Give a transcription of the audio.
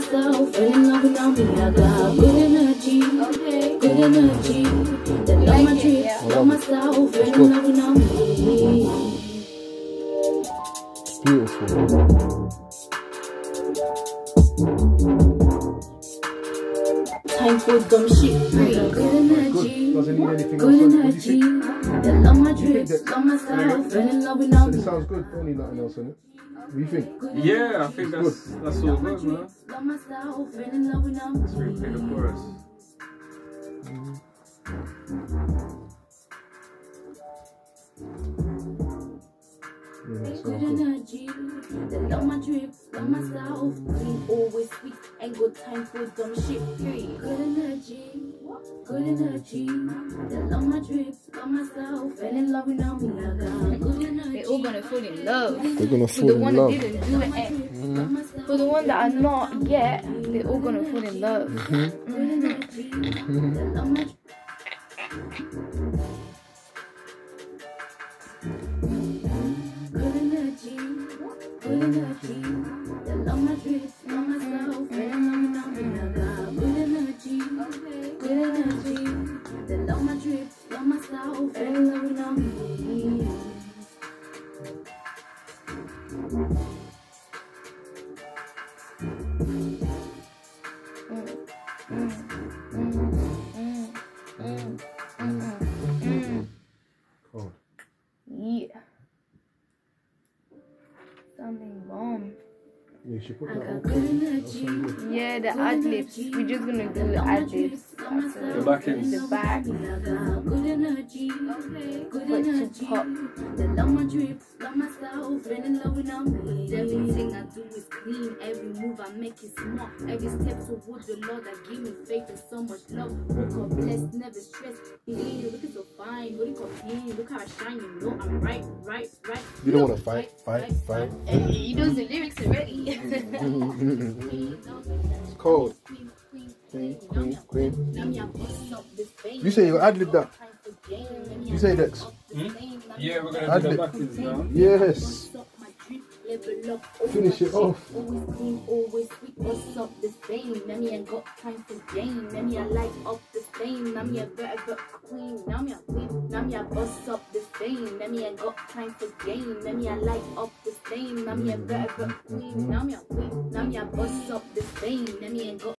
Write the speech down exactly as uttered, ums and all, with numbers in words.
myself, fell in love with Naomi. I got good energy, okay, good energy. Then love my trips, love myself, fell in love with Naomi. Beautiful. Time for dumb shit, free. Good energy, good energy. Then love my trips, love myself, fell in love with Naomi. It sounds good, don't need nothing else in it. What do you think? Yeah, I think that's good. that's all good, man. Love myself, fell in love with Naomi. Let's replay the chorus. Yeah, that Good sounds good. energy, then love my drip, love myself. Clean, always sweet, ain't good time for dumb shit. Period. Good energy, good energy, then love my drip, love myself. Fell in love with Naomi. I got good energy. They're all gonna fall in love. They're gonna fall For the in one love. that didn't do it, mm-hmm. For the one that are not yet, they're all gonna fall in love. Mm-hmm. Good energy, then love my good energy, good energy. Then love my drip, love myself. Fell in love with Naomi. I got good energy, good energy. Then love my drip, love myself. Fell in love with Naomi. Cool. Yeah. Something bomb. Yeah, you should put I that got on. good energy. Yeah, the ad libs. We're just gonna do the ad libs. The back ends. The back. I got good energy, good But to energy. pop. Then love my drip, love myself, fell in love with Naomi. Everything I do is clean, every move I make is smart. Every step towards the Lord, I give me faith and so much love. Woke up blessed, never stressed. Hey, looking so fine, booty clean. Look how I shine, you know I'm right, right, right. You don't want to fight, fight, fight. And he knows the lyrics already. It's cold. Queen, queen, queen. You say you ad-lib that. You say Dex. Hmm? Yeah, we're gonna Ad do the lib. back ends now. Yes. Finish it off. Always clean, always sweet. What's up this fame? Mommy ain't got time for game. Mommy I light up the flame. Mommy I better got queen. Mommy I queen. Mommy I bust up the fame. Mommy ain't got time for game. Mommy I light up the flame. Mommy I better got queen. Mommy I queen. Mommy I bust up the fame. Mommy ain't got